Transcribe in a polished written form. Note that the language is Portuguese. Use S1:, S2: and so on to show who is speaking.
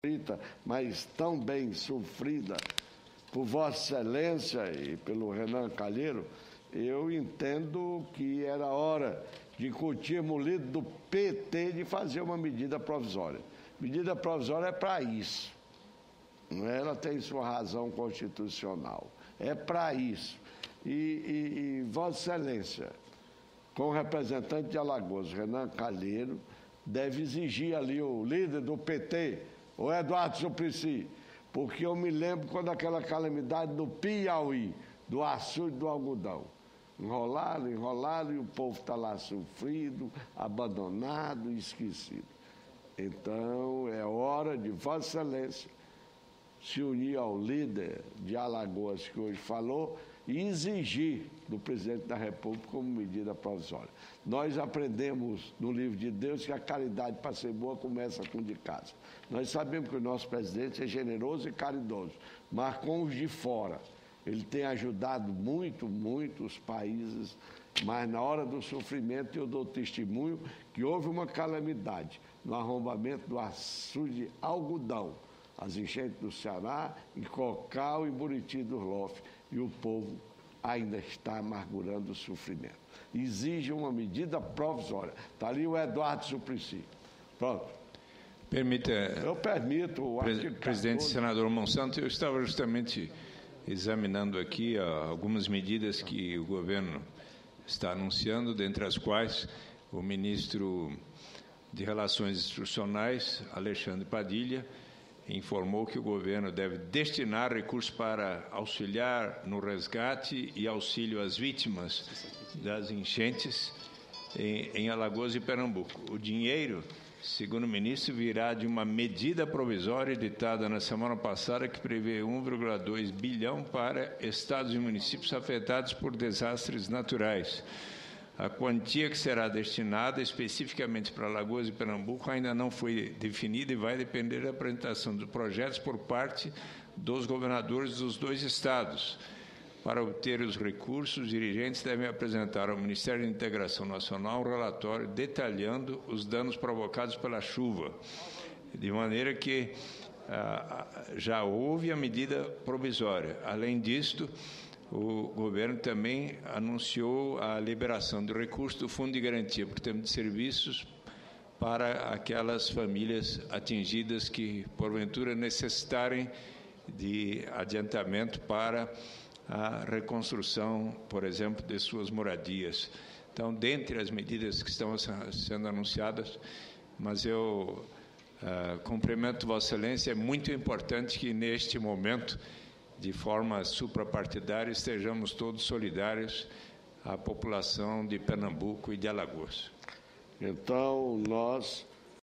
S1: mas tão bem sofrida por Vossa Excelência e pelo Renan Calheiro, eu entendo que era hora de discutirmos o líder do PT de fazer uma medida provisória. Medida provisória é para isso. Não é? Ela tem sua razão constitucional. É para isso. E Vossa Excelência, com o representante de Alagoas, Renan Calheiro, deve exigir ali o líder do PT, o Eduardo Suplicy, porque eu me lembro quando aquela calamidade no Piauí, do açude do algodão. Enrolaram e o povo está lá sofrido, abandonado e esquecido. Então, é hora de Vossa Excelência se unir ao líder de Alagoas que hoje falou e exigir do presidente da República como medida provisória. Nós aprendemos no livro de Deus que a caridade, para ser boa, começa com de casa. Nós sabemos que o nosso presidente é generoso e caridoso, mas com os de fora. Ele tem ajudado muito os países, mas na hora do sofrimento eu dou testemunho que houve uma calamidade no arrombamento do açude algodão, as enchentes do Ceará, em Cocal e Buriti do Lofe, e o povo ainda está amargurando o sofrimento. Exige uma medida provisória. Está ali o Eduardo Suplicy. Pronto.
S2: Eu permito. Presidente senador Monsanto, eu estava justamente examinando aqui algumas medidas que o governo está anunciando, dentre as quais o ministro de Relações Institucionais, Alexandre Padilha, informou que o governo deve destinar recursos para auxiliar no resgate e auxílio às vítimas das enchentes em Alagoas e Pernambuco. O dinheiro, segundo o ministro, virá de uma medida provisória editada na semana passada que prevê 1,2 bilhão para estados e municípios afetados por desastres naturais. A quantia que será destinada especificamente para Alagoas e Pernambuco ainda não foi definida e vai depender da apresentação dos projetos por parte dos governadores dos dois estados. Para obter os recursos, os dirigentes devem apresentar ao Ministério da Integração Nacional um relatório detalhando os danos provocados pela chuva, de maneira que já houve a medida provisória. Além disto, o governo também anunciou a liberação do recurso do Fundo de Garantia por Tempo de Serviços para aquelas famílias atingidas que, porventura, necessitarem de adiantamento para a reconstrução, por exemplo, de suas moradias. Então, dentre as medidas que estão sendo anunciadas, mas eu cumprimento Vossa Excelência, é muito importante que, neste momento, de forma suprapartidária, estejamos todos solidários à população de Pernambuco e de Alagoas.
S1: Então, nós